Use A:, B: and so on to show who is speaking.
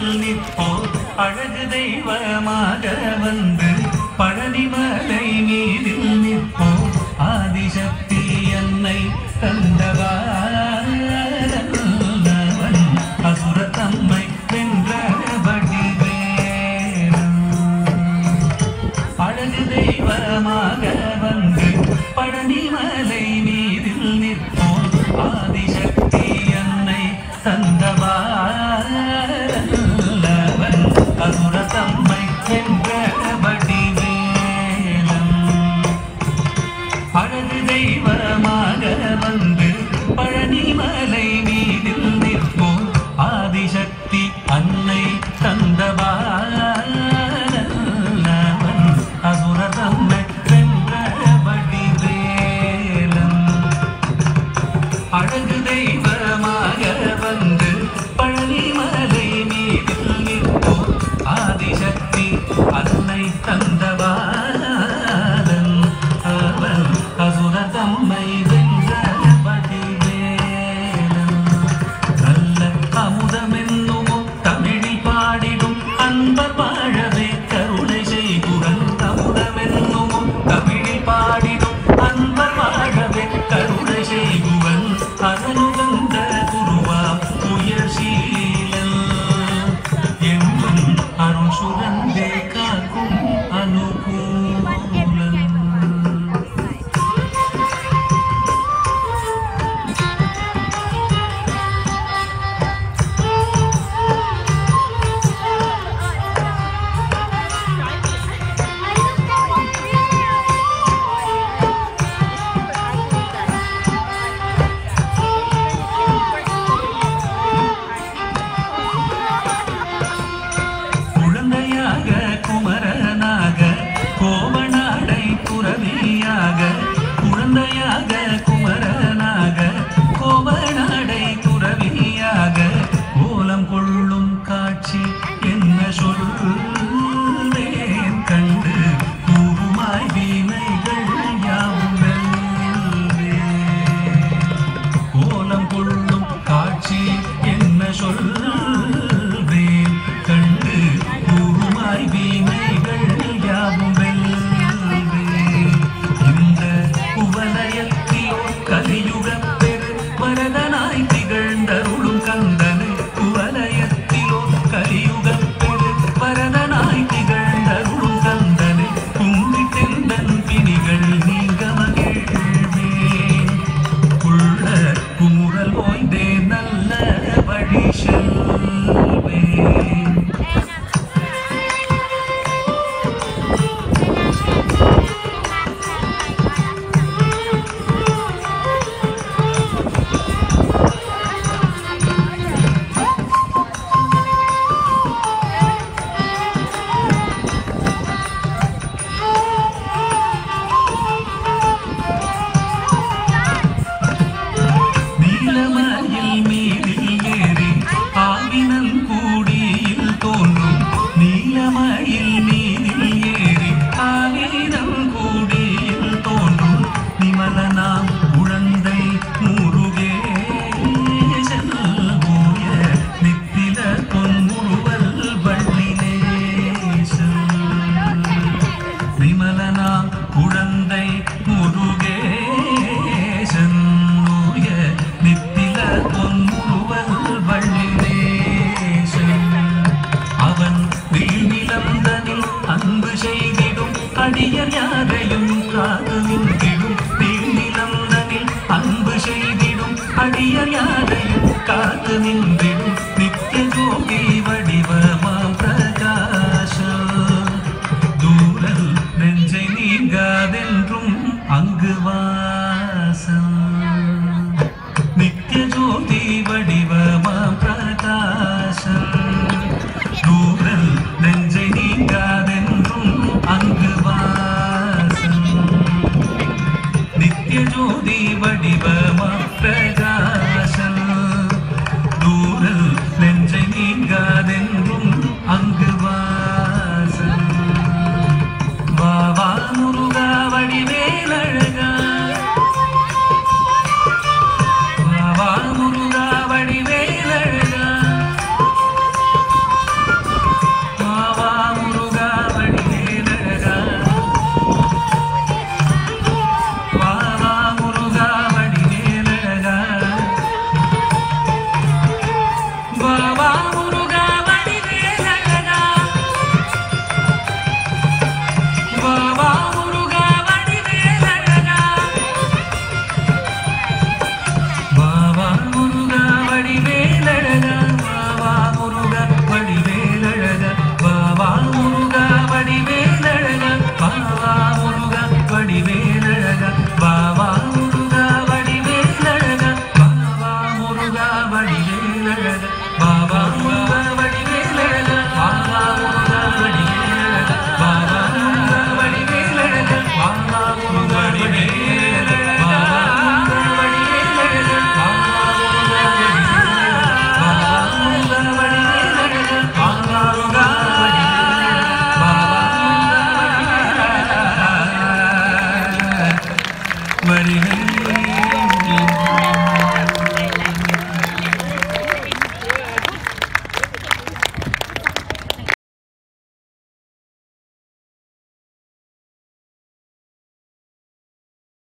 A: நிற்போர் அழகு தெய்வமாக வந்து பழனிமலை மீதில் நிற்போர் ஆதிசக்தி அன்னை தந்தவாரவன் அசுரத்தம்மை வென்றபடி வேணும் அழகு தெய்வமாக வந்து பழனிமலை மீதில் நிற்போர் ஆதிசக்தி அன்னை தந்தவாரவன் அசுரத்தம்மை வென்றபடி வேலம் அழகு தெய்வமாக வந்து பழனிமலை மீதில் நிற்போர் ஆதிசக்தி அன்னை தந்தவாரவன் அசுரத்தம்மை வென்றபடி வேலம் அழகு தெய்வமாக வந்து பழனிமலை மீதில் நிற்போர் ஆதிசக்தி அன்னை தந்தவாரன் அவன் அசுரத்தம்மை வென்றபடி வேலம் நல்ல அமுதமென்னுமோ தமிழில் பாடிடும் அன்பர் வாழவே கருணை செய்குகன் அமுதமென்னுமோ தமிழில் பாடிடும் அன்பர் வாழவே கருணை செய்குவன் அதனுகந்த குருவா உயர்சீலன் என்றும் அருள் சுரந்தே காக்கும் அனுகூலன் குழந்தையாக குமரனாக கோவனாடை துறவியாக குழந்தையாக குமரனாக கோவனாடை துறவியாக கோலம் கொள்ளும் காட்சி என்ன சொல்வேன் கண்டு கூறுமாய் வீணைகள் யாவும் வெல்வேன் கோலம் கொள்ளும் காட்சி என்ன சொல்வேன் கண்டு கூறுமாய் வீணைகள் யாவும் வெல்வேன் இந்த உவலயத்திலோ கலியுகப் பெரு வரதனாய் திகழ்ந்தருளும் கந்தனை உவலயத்திலோ கலியுகப் பெரு வரதனாய் திகழ்ந்தருளும் கந்தனை கும்பிட்டெந்தன் பிணிகள் நீங்க மகிழ்வேன் உள்ள குமுறல் ஓய்ந்தே நல்ல வழி செல்வேன் நீலமயில் மீதில் ஏறி ஆவினன் கூடியில் தோன்றும் நீலமயில் மீதில் ஏறி ஆவினன் கூடியில் தோன்றும் நிமலனாம் உழந்தை முருகேசன் ஊய நித்தில பொன்முறுவல் வள்ளினேசன் நிமலனாம் உழந்தை முருகேசன் ஊய நித்தில பொன்முறுவல் வள்ளினேசன் அவன் வீழ்நிலந்தனில் அன்பு செய்திடும் அடியர் யாரையும் காது நின்றிடும் வீழ்நிலந்தனில் அன்பு செய்திடும் அடியர் யாரையும் காத்து நின்று